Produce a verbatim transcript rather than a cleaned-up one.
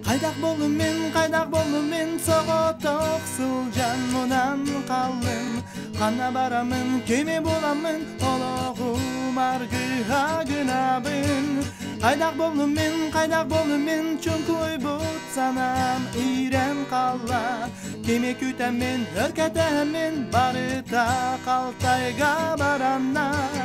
Кайдак болдум мен, кайдак болдум мен, соготок сулжан мунан калдым. Кана барамын, кеме боламын, ологум аргы агынабын. Кайдак болдум мен, кайдак болдум мен, чуңкуй бут санам ирен калла. Кеме күтем мен, өркетем мен, барыта калтайга барамна.